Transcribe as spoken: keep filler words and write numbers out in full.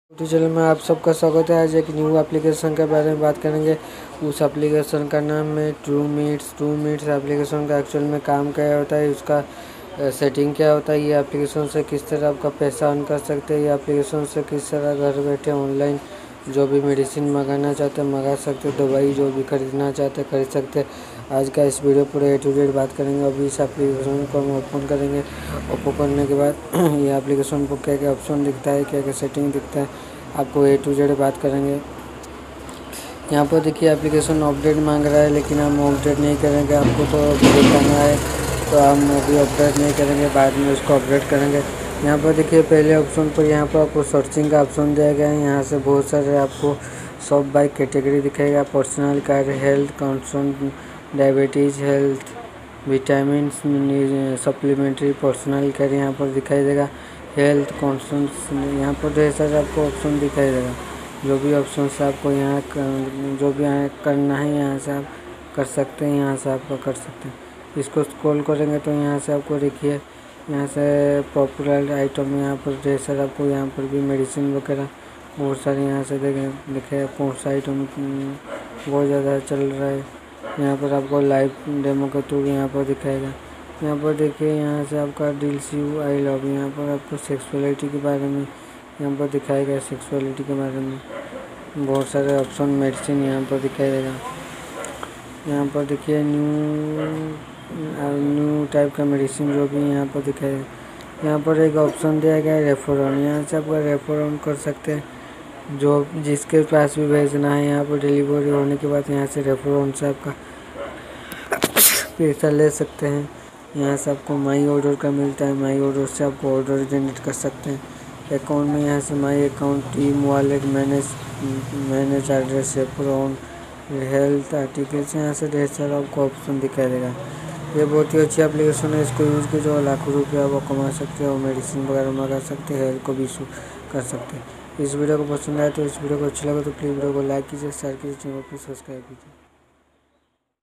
YouTube channel में आप सबका स्वागत है। आज एक न्यू एप्लीकेशन के बारे में बात करेंगे। उस एप्लीकेशन का नाम है Truemeds. Truemeds application का एक्चुअल में काम क्या होता है, उसका सेटिंग क्या होता है, ये एप्लीकेशन से किस तरह आपका पैसा अर्न कर सकते हैं, ये एप्लीकेशन से किस तरह घर बैठे ऑनलाइन जो भी मेडिसिन मंगाना चाहते हैं मंगा सकते, दवाई जो भी खरीदना चाहते हैं खरीद सकते। आज का इस वीडियो पूरे ए टू जेड बात करेंगे। अभी इस एप्लीकेशन को हम ओपन करेंगे। ओपन करने के बाद ये एप्लीकेशन को क्या क्या ऑप्शन दिखता है, क्या क्या सेटिंग दिखता है, आपको ए टू जेड बात करेंगे। यहाँ पर देखिए एप्लीकेशन अपडेट मांग रहा है, लेकिन हम अपडेट नहीं करेंगे। आपको तो अपडेट करना है तो हम अभी अपडेट नहीं करेंगे, बाद में उसको अपडेट करेंगे। यहाँ पर देखिए पहले ऑप्शन पर यहाँ पर आपको सर्चिंग का ऑप्शन दिया गया है। यहाँ से बहुत सारे आपको सब बाई कैटेगरी दिखाएगा। Personal care, health concern, diabetes, health, vitamin, supplementary, personal care यहाँ पर दिखाई देगा। हेल्थ कंसर्न यहाँ पर ढेर सारे आपको ऑप्शन दिखाई देगा। जो भी ऑप्शन से आपको यहाँ जो भी यहाँ करना है यहाँ से आप कर सकते हैं, यहाँ से आपका कर सकते हैं। इसको स्क्रॉल करेंगे तो यहाँ से आपको देखिए यहाँ से पॉपुलर आइटम यहाँ पर ढेर सारे आपको यहाँ पर भी मेडिसिन वगैरह बहुत सारे यहाँ से देखें देखे कौन सा आइटम बहुत ज़्यादा चल रहा है। यहाँ पर आपको लाइव डेमो के थ्रू यहाँ पर दिखाएगा। यहाँ पर देखिए यहाँ से आपका डील्स यू आई लव, यहाँ पर आपको सेक्सुअलिटी के बारे में यहाँ पर दिखाएगा। सेक्सुअलिटी के बारे में बहुत सारे ऑप्शन मेडिसिन यहाँ पर दिखाई देगा। यहाँ पर देखिए न्यू न्यू टाइप का मेडिसिन जो भी यहाँ पर दिखाएगा। यहाँ पर एक ऑप्शन दिया गया है रेफर ऑन, यहाँ से आपका रेफर ऑन कर सकते हैं। जो जिसके पास भी भेजना है यहाँ पर डिलीवरी होने के बाद यहाँ से रेफर ऑन से आपका पैसा ले सकते हैं। यहाँ से आपको माई ऑर्डर का मिलता है। माई ऑर्डर से आपको ऑर्डर जनरेट कर सकते हैं। अकाउंट में यहाँ से my account, team wallet, manage manage address, refer on, health articles, यहाँ से ढेर सारा आपको ऑप्शन दिखाई देगा। ये बहुत ही अच्छी एप्लीकेशन है। इसको यूज़ कर जो लाखों रुपया वो कमा सकते हैं और मेडिसिन वगैरह मंगा सकते हैं, हेल्थ को भी इशू कर सकते हैं। इस वीडियो को पसंद आए तो इस वीडियो को अच्छा लगा तो प्लीज़ वीडियो को लाइक कीजिए, शेयर कीजिए, चैनल को सब्सक्राइब कीजिए।